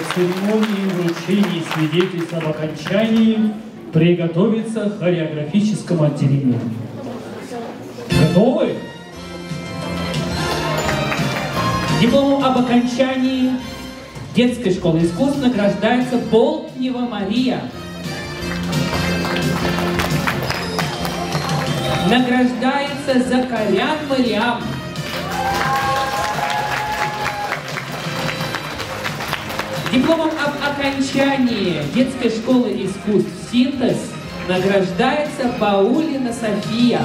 церемонии вручения свидетельств об окончании приготовиться к хореографическому отделению. Готовы? Дипломом об окончании детской школы искусств награждается Болтнева Мария. Награждается Закарян Мариам. Дипломом об окончании детской школы искусств «Синтез» награждается Баулина София.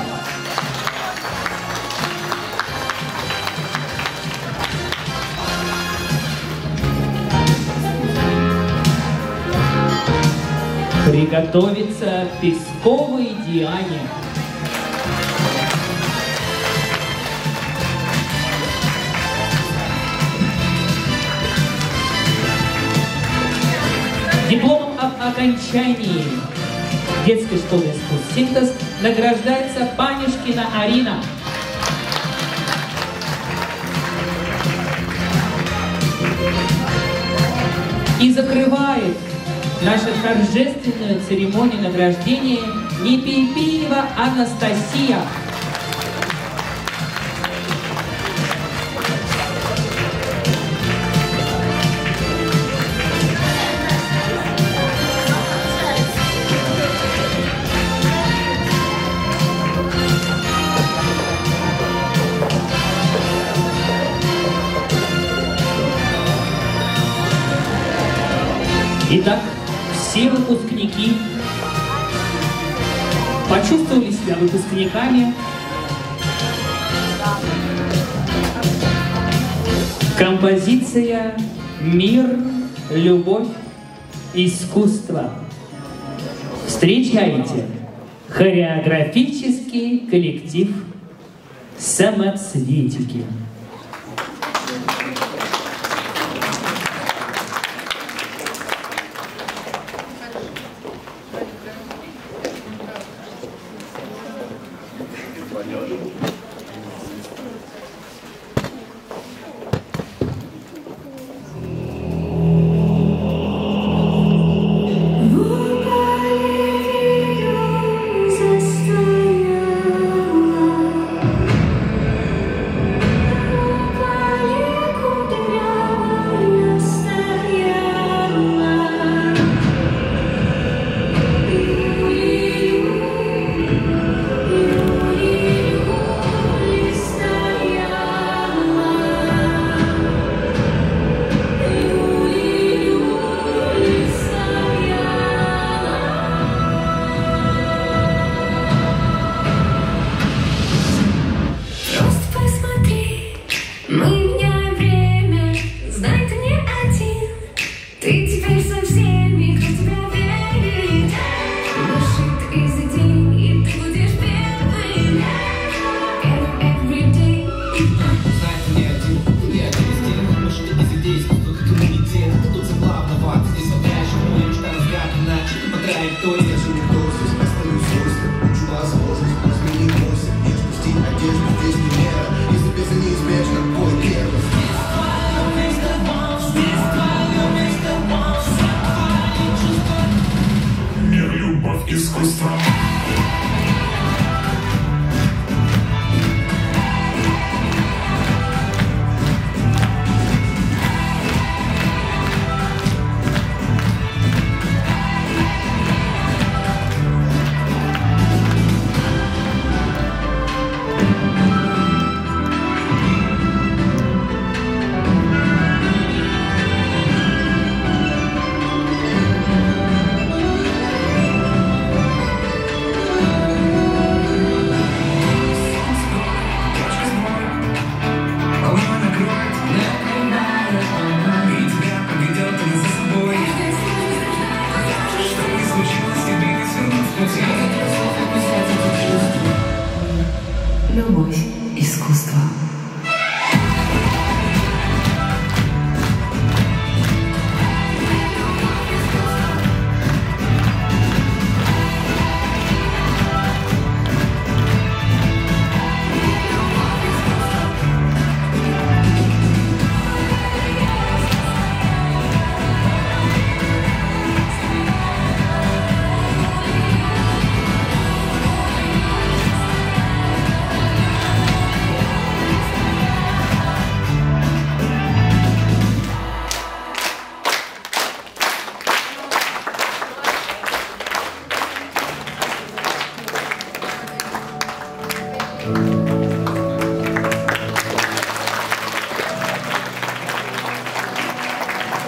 Приготовиться Песковой Диане. Дипломом об окончании детской школы искусств «Синтез» награждается Панюшкина Арина. И закрывает нашу торжественную церемонию награждения Непельпиева Анастасия. Итак, все выпускники почувствовали себя выпускниками. Композиция «Мир, любовь, искусство». Встречайте хореографический коллектив «Самоцветики».
Застояла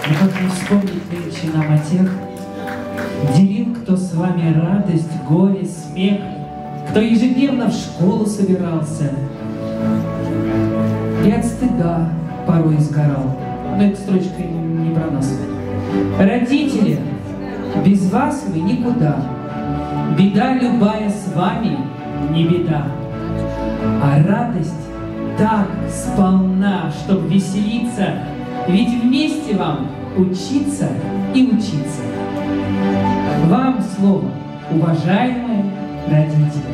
Но как не вспомнить нынче нам о тех, делил кто с вами радость, горе, смех, кто ежедневно в школу собирался и от стыда порой сгорал. Но эта строчка не про нас. Родители, без вас мы никуда. Беда любая с вами не беда. А радость так сполна, чтоб веселиться, ведь вместе вам учиться и учиться. Вам слово, уважаемые родители.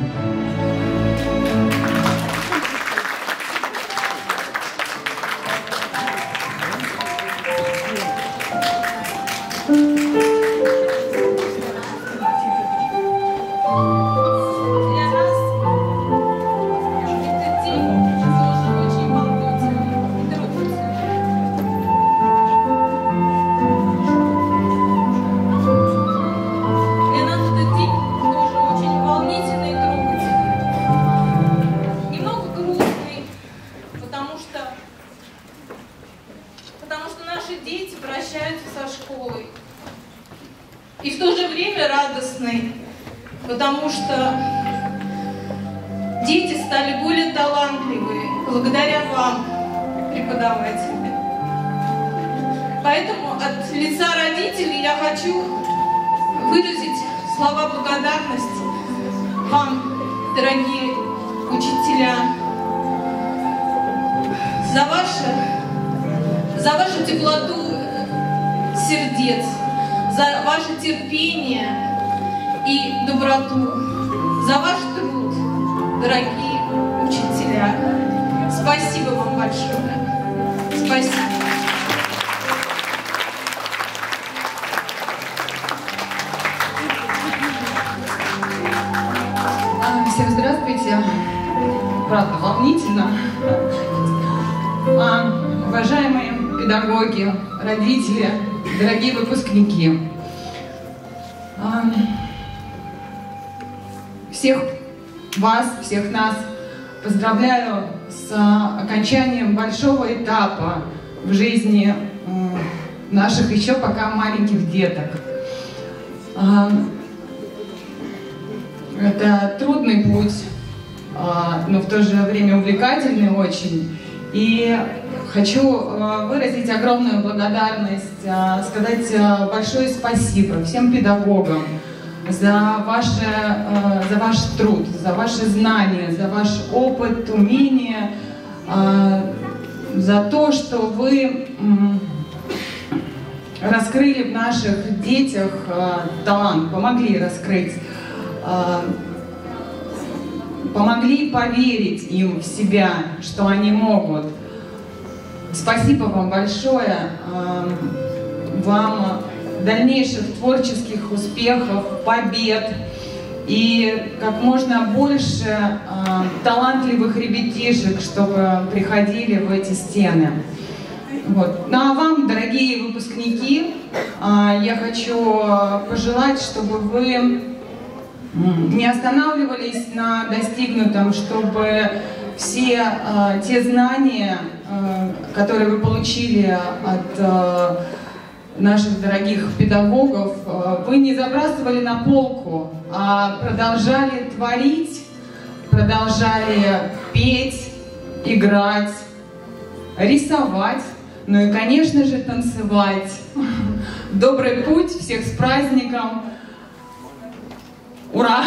И в то же время радостный, потому что дети стали более талантливые благодаря вам, преподаватели. Поэтому от лица родителей я хочу выразить слова благодарности вам, дорогие учителя, за вашу теплоту сердец, за ваше терпение и доброту, за ваш труд, дорогие учителя. Спасибо вам большое. Спасибо.
Всем здравствуйте. Правда, волнительно. Уважаемые педагоги, родители, дорогие выпускники, всех вас, всех нас поздравляю с окончанием большого этапа в жизни наших еще пока маленьких деток. Это трудный путь, но в то же время увлекательный очень. И хочу выразить огромную благодарность, сказать большое спасибо всем педагогам за ваш труд, за ваши знания, за ваш опыт, умение, за то, что вы раскрыли в наших детях талант, помогли раскрыть, помогли поверить им в себя, что они могут. Спасибо вам большое, вам дальнейших творческих успехов, побед и как можно больше талантливых ребятишек, чтобы приходили в эти стены. Вот. Ну а вам, дорогие выпускники, я хочу пожелать, чтобы вы не останавливались на достигнутом, чтобы все те знания, которые вы получили от наших дорогих педагогов, вы не забрасывали на полку, а продолжали творить, продолжали петь, играть, рисовать, ну и, конечно же, танцевать. Добрый путь, всех с праздником! Ура!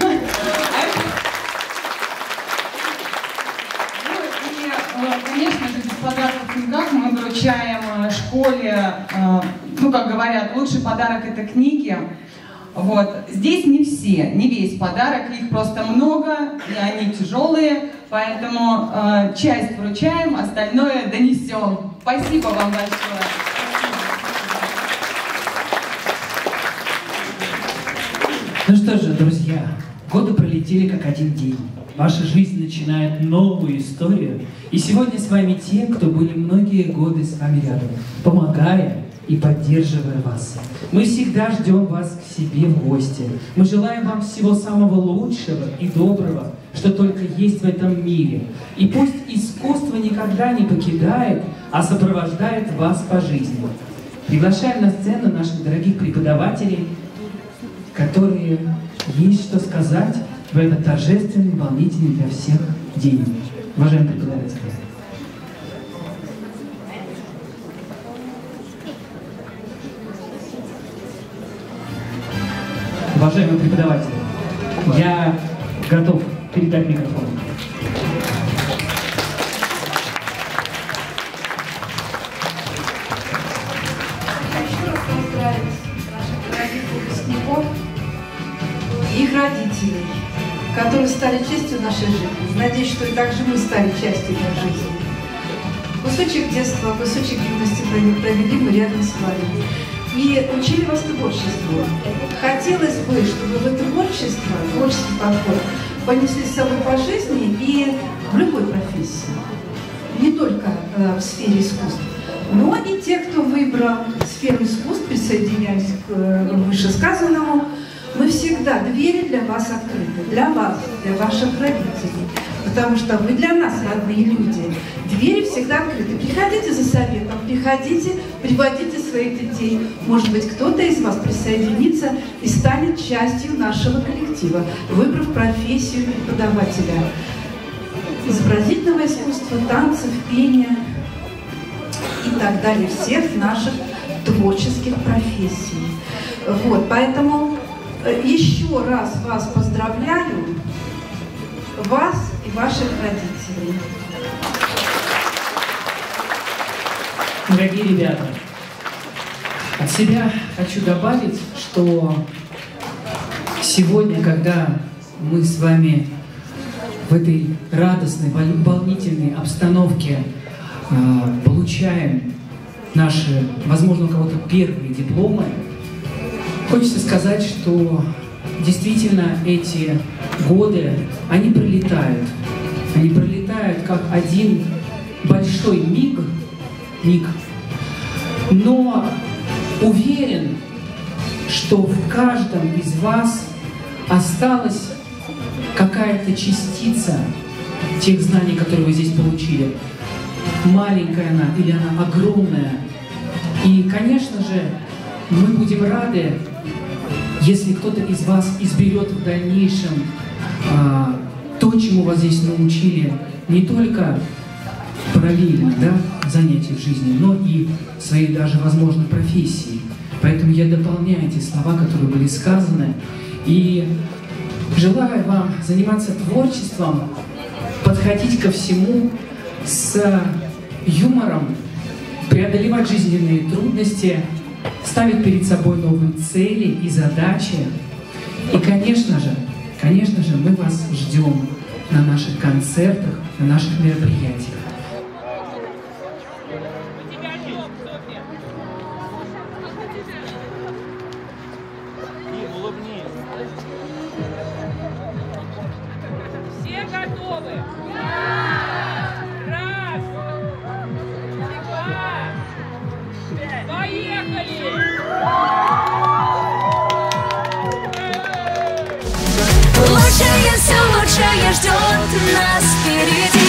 Конечно же, без подарков никак. Мы вручаем школе, ну, как говорят, лучший подарок — это книги. Вот. Здесь не все, не весь подарок, их просто много, и они тяжелые, поэтому часть вручаем, остальное донесем. Спасибо вам большое.
Ну что же, друзья, годы пролетели как один день. Ваша жизнь начинает новую историю. И сегодня с вами те, кто были многие годы с вами рядом, помогая и поддерживая вас. Мы всегда ждем вас к себе в гости. Мы желаем вам всего самого лучшего и доброго, что только есть в этом мире. И пусть искусство никогда не покидает, а сопровождает вас по жизни. Приглашаем на сцену наших дорогих преподавателей, которые есть что сказать в этот торжественный, волнительный для всех день. Уважаемые преподаватели. Уважаемые преподаватели, я готов передать микрофон.
Еще раз поздравить наших дорогих выпускников и их родителей, которые стали частью нашей жизни. Надеюсь, что и также мы стали частью их жизни. Кусочек детства, кусочек юности провели мы рядом с вами. И учили вас творчеству. Хотелось бы, чтобы вы творческий подход понесли с собой по жизни и в любой профессии. Не только в сфере искусств, но и те, кто выбрал сферу искусств, присоединяясь к вышесказанному, мы всегда, двери для вас открыты, для вас, для ваших родителей, потому что вы для нас родные люди. Двери всегда открыты. Приходите за советом, приходите, приводите своих детей. Может быть, кто-то из вас присоединится и станет частью нашего коллектива, выбрав профессию преподавателя изобразительного искусства, танцев, пения и так далее, всех наших творческих профессий. Вот, поэтому еще раз вас поздравляю, вас и ваших родителей.
Дорогие ребята, от себя хочу добавить, что сегодня, когда мы с вами в этой радостной, волнительной обстановке получаем наши, возможно, у кого-то первые дипломы, хочется сказать, что действительно эти годы, они пролетают. Они пролетают как один большой миг, но уверен, что в каждом из вас осталась какая-то частица тех знаний, которые вы здесь получили. Маленькая она или она огромная. И, конечно же, мы будем рады, если кто-то из вас изберет в дальнейшем то, чему вас здесь научили, не только параллельно, занятия в жизни, но и своей даже, возможно, профессии. Поэтому я дополняю эти слова, которые были сказаны, и желаю вам заниматься творчеством, подходить ко всему с юмором, преодолевать жизненные трудности, ставить перед собой новые цели и задачи. И, конечно же, мы вас ждем на наших концертах, на наших мероприятиях.
Все готовы? Раз, два, поехали!
Лучшее, все лучшее ждет нас впереди.